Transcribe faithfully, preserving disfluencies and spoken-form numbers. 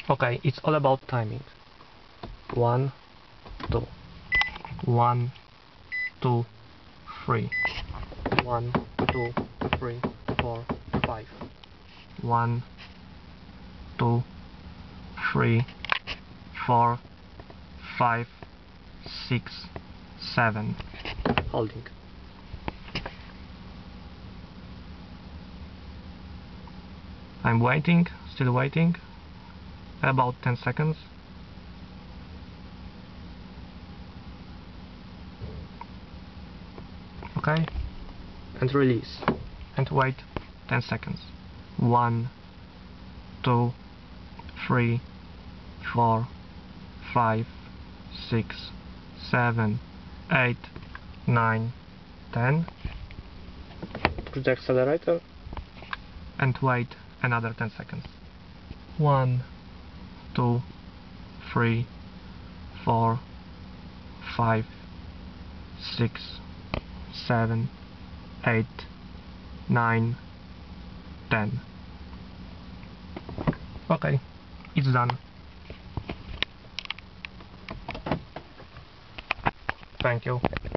Okay, it's all about timing. One, two. One, two, three. One, two, three, four, five. One, two, three, four, five, six, seven. Holding. I'm waiting, still waiting. About ten seconds. Okay, and release, and wait ten seconds. One, two, three, four, five, six, seven, eight, nine, ten. Push the accelerator and wait another ten seconds. One, two, three, four, five, six, seven, eight, nine, ten. Okay, it's done. Thank you.